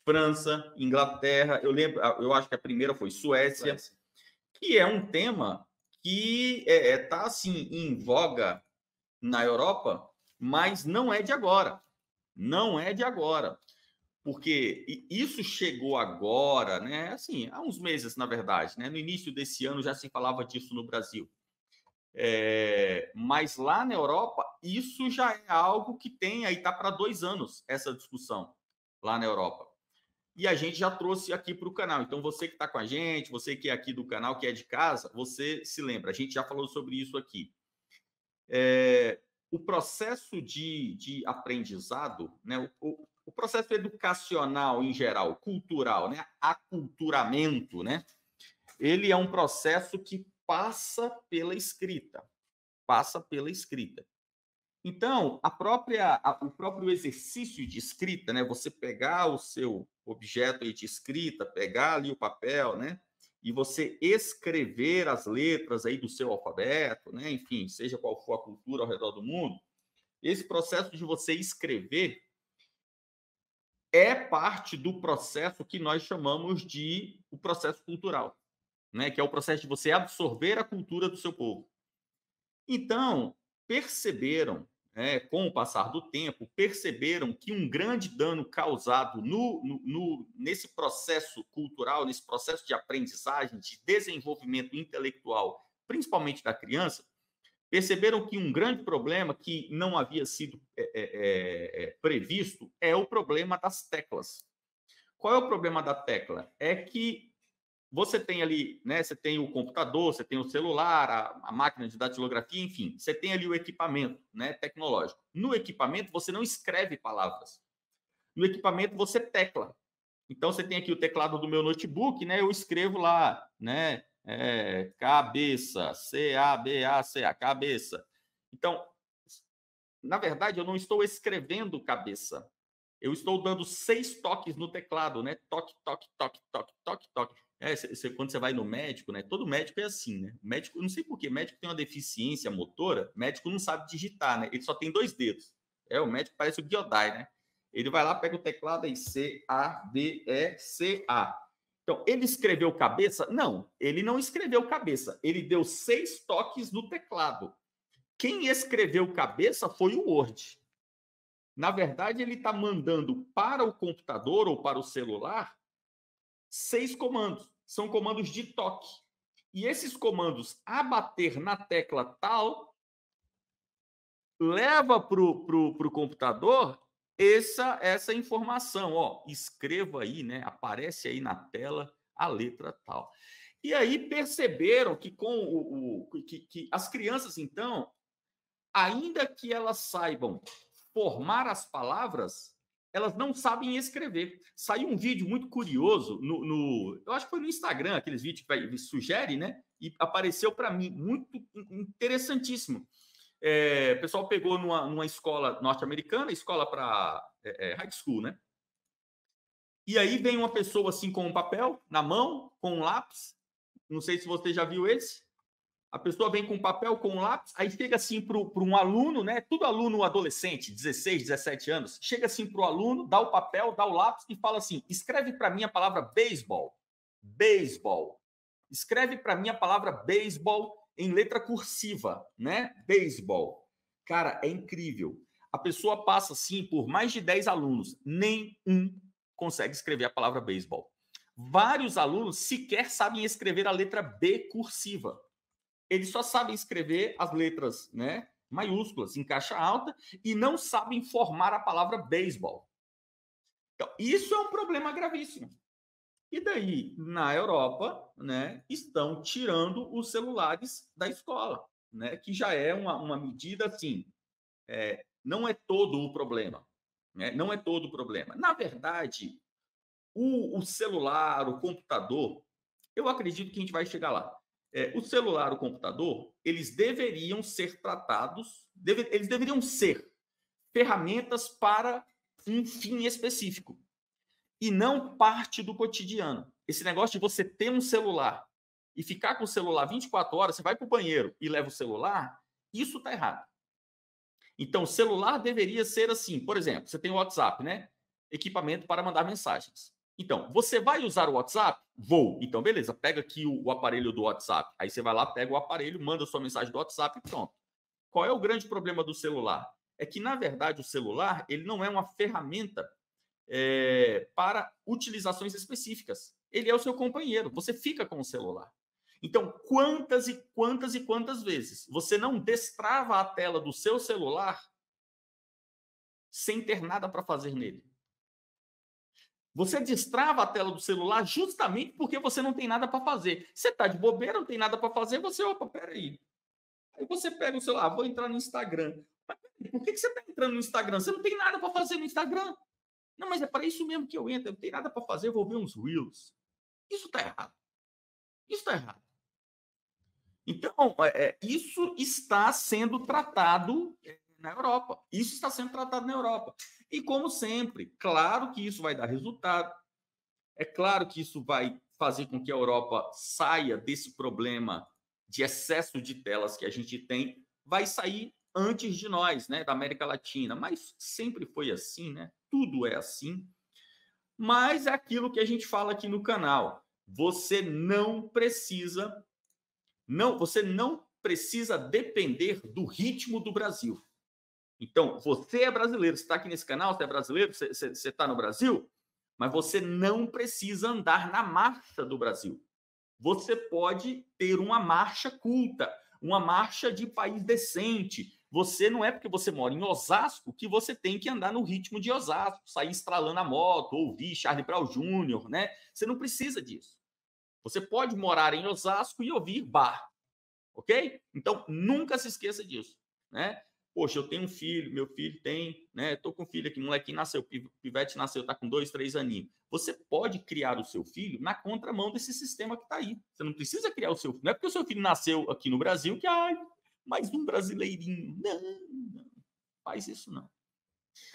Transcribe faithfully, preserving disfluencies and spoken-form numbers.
França, Inglaterra, eu lembro, eu acho que a primeira foi Suécia, Suécia. que é um tema que é, é, tá assim em voga na Europa, mas não é de agora. Não é de agora. Porque i- isso chegou agora, né? Assim, há uns meses, na verdade, né? No início desse ano já se falava disso no Brasil. É, mas lá na Europa, isso já é algo que tem aí, tá para dois anos essa discussão lá na Europa. E a gente já trouxe aqui para o canal. Então, você que está com a gente, você que é aqui do canal, que é de casa, você se lembra, a gente já falou sobre isso aqui. É, o processo de, de aprendizado, né, o, o processo educacional em geral, cultural, né, aculturamento, né, ele é um processo que passa pela escrita, passa pela escrita. Então, a própria, a, o próprio exercício de escrita, né, você pegar o seu objeto aí de escrita, pegar ali o papel, né, e você escrever as letras aí do seu alfabeto, né, enfim, seja qual for a cultura ao redor do mundo, esse processo de você escrever é parte do processo que nós chamamos de o processo cultural, né, que é o processo de você absorver a cultura do seu povo. Então, perceberam, né, com o passar do tempo, perceberam que um grande dano causado no, no, no, nesse processo cultural, nesse processo de aprendizagem, de desenvolvimento intelectual, principalmente da criança, perceberam que um grande problema que não havia sido é, é, é, previsto é o problema das teclas. Qual é o problema da tecla? É que você tem ali, né? Você tem o computador, você tem o celular, a, a máquina de datilografia, enfim, você tem ali o equipamento, né, tecnológico. No equipamento você não escreve palavras. No equipamento você tecla. Então você tem aqui o teclado do meu notebook, né? Eu escrevo lá, né? É, cabeça, C A B A C A, cabeça. Então, na verdade, eu não estou escrevendo cabeça. Eu estou dando seis toques no teclado, né? Toque, toque, toque, toque, toque, toque. É, cê, cê, quando você vai no médico, né? Todo médico é assim, né? O médico, eu não sei por quê, médico tem uma deficiência motora, médico não sabe digitar, né? Ele só tem dois dedos. É, o médico parece o Giodai, né? Ele vai lá, pega o teclado aí, C, A, B, E, C, A. Então, ele escreveu cabeça? Não, ele não escreveu cabeça. Ele deu seis toques no teclado. Quem escreveu cabeça foi o Word. Na verdade, ele está mandando para o computador ou para o celular seis comandos. São comandos de toque. E esses comandos, a bater na tecla tal, leva para o computador essa, essa informação. Ó, escreva aí, né? Aparece aí na tela a letra tal. E aí perceberam que com o, o que, que as crianças, então, ainda que elas saibam formar as palavras, elas não sabem escrever. Saiu um vídeo muito curioso no, no eu acho que foi no Instagram, aqueles vídeos que sugere, né? E apareceu para mim muito interessantíssimo. É, o pessoal pegou numa, numa escola norte-americana, escola para é, é, high school, né? E aí vem uma pessoa assim com um papel na mão, com um lápis. Não sei se você já viu esse. A pessoa vem com papel, com um lápis, aí chega assim para um aluno, né? Tudo aluno adolescente, dezesseis, dezessete anos, chega assim para o aluno, dá o papel, dá o lápis e fala assim: escreve para mim a palavra beisebol. Beisebol. Escreve para mim a palavra beisebol em letra cursiva, né? Beisebol. Cara, é incrível. A pessoa passa assim por mais de dez alunos, nenhum consegue escrever a palavra beisebol. Vários alunos sequer sabem escrever a letra B cursiva. Eles só sabem escrever as letras, né, maiúsculas em caixa alta e não sabem formar a palavra beisebol. Então, isso é um problema gravíssimo. E daí, na Europa, né, estão tirando os celulares da escola, né, que já é uma, uma medida assim, é, não é todo o problema, né, não é todo o problema. Na verdade, o, o celular, o computador, eu acredito que a gente vai chegar lá. É, o celular, o computador, eles deveriam ser tratados, deve, eles deveriam ser ferramentas para um fim específico e não parte do cotidiano. Esse negócio de você ter um celular e ficar com o celular vinte e quatro horas, você vai para o banheiro e leva o celular, isso está errado. Então, o celular deveria ser assim, por exemplo, você tem o WhatsApp, né? Equipamento para mandar mensagens. Então, você vai usar o WhatsApp? Vou. Então, beleza, pega aqui o, o aparelho do WhatsApp. Aí você vai lá, pega o aparelho, manda sua mensagem do WhatsApp e pronto. Qual é o grande problema do celular? É que, na verdade, o celular ele não é uma ferramenta é, para utilizações específicas. Ele é o seu companheiro. Você fica com o celular. Então, quantas e quantas e quantas vezes você não destrava a tela do seu celular sem ter nada para fazer nele? Você destrava a tela do celular justamente porque você não tem nada para fazer. Você está de bobeira, não tem nada para fazer, você, opa, peraí. Aí você pega o celular, ah, vou entrar no Instagram. Mas, por que, que você está entrando no Instagram? Você não tem nada para fazer no Instagram. Não, mas é para isso mesmo que eu entro. Eu não tenho nada para fazer, eu vou ver uns Reels. Isso está errado. Isso está errado. Então, é, isso está sendo tratado na Europa. Isso está sendo tratado na Europa. E, como sempre, claro que isso vai dar resultado. É claro que isso vai fazer com que a Europa saia desse problema de excesso de telas que a gente tem. Vai sair antes de nós, né, da América Latina. Mas sempre foi assim, né? Tudo é assim. Mas é aquilo que a gente fala aqui no canal. Você não precisa Não, você não precisa depender do ritmo do Brasil. Então, você é brasileiro, você está aqui nesse canal, você é brasileiro, você está no Brasil, mas você não precisa andar na marcha do Brasil. Você pode ter uma marcha culta, uma marcha de país decente. Você não é porque você mora em Osasco que você tem que andar no ritmo de Osasco, sair estralando a moto, ouvir Charlie Brown Júnior, né? Você não precisa disso. Você pode morar em Osasco e ouvir bar. Ok? Então, nunca se esqueça disso, né? Poxa, eu tenho um filho, meu filho tem, né? Tô com um filho aqui, molequinho nasceu, pivete nasceu, tá com dois, três aninhos. Você pode criar o seu filho na contramão desse sistema que tá aí. Você não precisa criar o seu filho. Não é porque o seu filho nasceu aqui no Brasil que, ai, mais um brasileirinho. Não, não. Faz isso não.